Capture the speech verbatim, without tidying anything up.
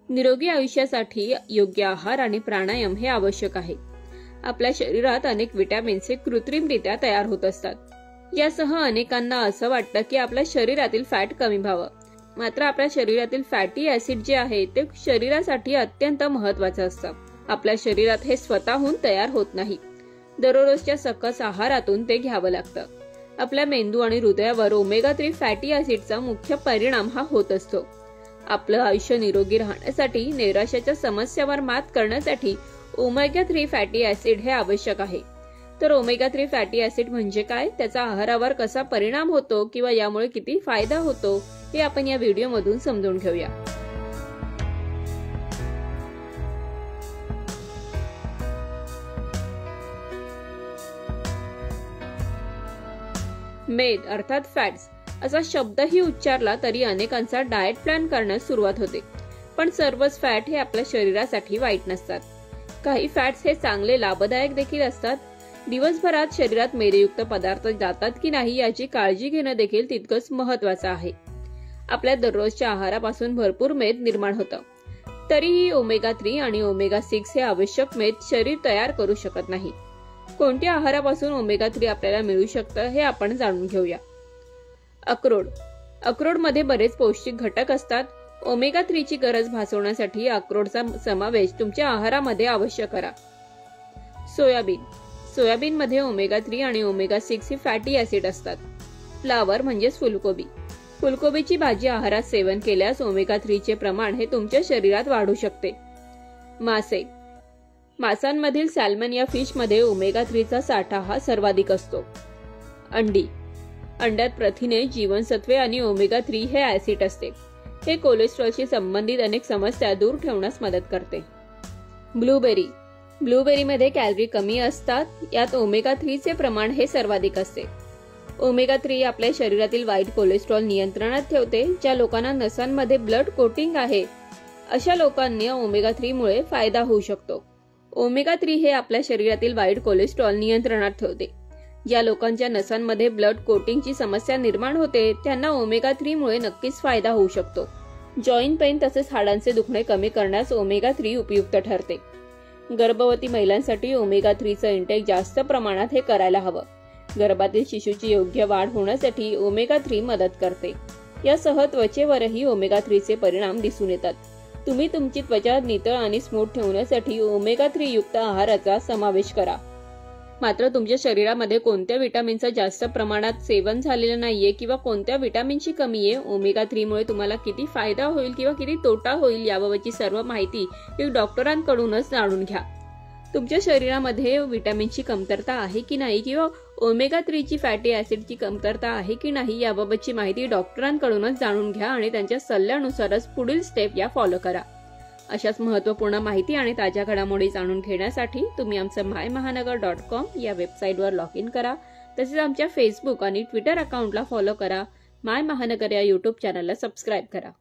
निरोगी आयुष्यासाठी योग्य आहार आणि प्राणायाम हे आवश्यक आहे। आपल्या शरीरात अनेक विटॅमिन्स हे कृत्रिमरित्या तयार होत असतात। यासह अनेकांना असं वाटतं की आपल्या शरीरातील फॅट कमी व्हावं, मात्र आपल्या शरीरातील फॅटी ऍसिड जे आहे ते शरीरासाठी अत्यंत महत्वाचं असतं। आपल्या शरीरात हे स्वतःहून तयार होत नाही, दररोजच्या सकस आहारातून ते घ्यावं लागतं। आपल्या मेंदू आणि हृदयावर ओमेगा थ्री फॅटी ऍसिडचा मुख्य परिणाम हा होत असतो। आपलं आयुष्य निरोगी राहण्यासाठी, नैराश्याच्या समस्यावर मात करण्यासाठी ओमेगा थ्री फॅटी ऍसिड हे आवश्यक आहे। तर ओमेगा थ्री फॅटी ऍसिड म्हणजे काय, त्याचा आहारावर कसा परिणाम होतो किंवा यामुळे किती फायदा होतो हे आपण या व्हिडिओ मधून समजून घेऊया। मेद अर्थात फॅट्स असा शब्दही उच्चारला तरी अनेकांचा डाएट प्लॅन करण्यास सुरुवात होते, पण सर्वच फॅट हे आपल्या शरीरासाठी वाईट नसतात। काही फॅट्स हे चांगले लाभदायक देखील असतात। दिवसभरात शरीरात मेदयुक्त पदार्थ जातात की नाही याची काळजी घेणं देखील तितकंच महत्वाचं आहे। आपल्या दररोजच्या आहारापासून भरपूर मेद निर्माण होतं, तरीही ओमेगा थ्री आणि ओमेगा सिक्स हे आवश्यक मेद शरीर तयार करू शकत नाही। कोणत्या आहारापासून ओमेगा थ्री आपल्याला मिळू शकतं हे आपण जाणून घेऊया। अक्रोड अक्रोड मध्ये बरेच पौष्टिक घटक असतात। ओमेगा थ्री ची गरज भासवण्यासाठी अक्रोडचा समावेश तुमच्या आहारामध्ये अवश्य करा। सोयाबीन सोयाबीन मध्ये ओमेगा थ्री आणि ओमेगा सिक्स ही फॅटी ऍसिड असतात। फ्लावर म्हणजे फुलकोबी फुलकोबीची भाजी आहारात सेवन केल्यास ओमेगा थ्री चे प्रमाण हे तुमच्या शरीरात वाढू शकते। मासे मासांमधील सॅल्मन या फिश मध्ये ओमेगा थ्री चा साठा हा सर्वाधिक असतो। अंडी अंड्यात प्रथिने, जीवनसत्वे आणि ओमेगा थ्री हे ऍसिड असते। हे कोलेस्ट्रॉलशी संबंधित अनेक समस्या दूर ठेवण्यास मदत करते। ब्लूबेरी ब्लूबेरी मध्ये कॅलरी कमी असतात, यात ओमेगा थ्री चे प्रमाण हे सर्वाधिक असते। ओमेगा थ्री आपल्या शरीरातील वाईट कोलेस्ट्रॉल नियंत्रणात ठेवते। ज्या लोकांना नसांमध्ये ब्लड कोटिंग आहे अशा लोकांना ओमेगा थ्री मुळे फायदा होऊ शकतो। ओमेगा थ्री हे आपल्या शरीरातील वाईट कोलेस्ट्रॉल नियंत्रणात ठेवते। ज्या लोकांच्या नसांमध्ये ब्लड कोटिंगची समस्या निर्माण होते त्यांना ओमेगा थ्री मुळे नक्कीच फायदा होऊ शकतो। जॉईंट पेन तसेच हाडांचे दुखणे कमी करण्यास ओमेगा थ्री उपयुक्त ठरते। गर्भवती महिलांसाठी ओमेगा थ्री चं इंटेक जास्त प्रमाणात हे करायला हवं। गर्भातील शिशूची योग्य वाढ होण्यासाठी ओमेगा थ्री मदत करते। यासह त्वचेवरही ओमेगा थ्री चे परिणाम दिसून येतात। तुम्ही तुमची त्वचा नितळ आणि स्मूथ ठेवण्यासाठी ओमेगा थ्री युक्त आहाराचा समावेश करा। मात्र तुमच्या शरीरामध्ये कोणत्या विटामिनचं जास्त प्रमाणात सेवन झालेलं नाहीये किंवा कोणत्या विटामिनची कमी आहे, ओमेगा थ्री मुळे तुम्हाला किती फायदा होईल किंवा किती तोटा होईल याबाबतची सर्व माहिती एक डॉक्टरांकडूनच जाणून घ्या। तुमच्या शरीरामध्ये विटामिनची कमतरता आहे की नाही किंवा ओमेगा थ्री ची फॅटी ऍसिडची कमतरता आहे की नाही याबाबतची माहिती डॉक्टरांकडूनच जाणून घ्या आणि त्यांच्या सल्ल्यानुसारच पुढील स्टेप या फॉलो करा। अशाच महत्त्वपूर्ण माहिती आणि ताज्या घडामोडी जाणून घेण्यासाठी तुम्ही आमचं माय महानगर डॉट कॉम या वेबसाईटवर लॉग इन करा। तसेच आमच्या फेसबुक आणि ट्विटर अकाउंटला फॉलो करा। माय महानगर या युट्यूब चॅनलला सबस्क्राईब करा।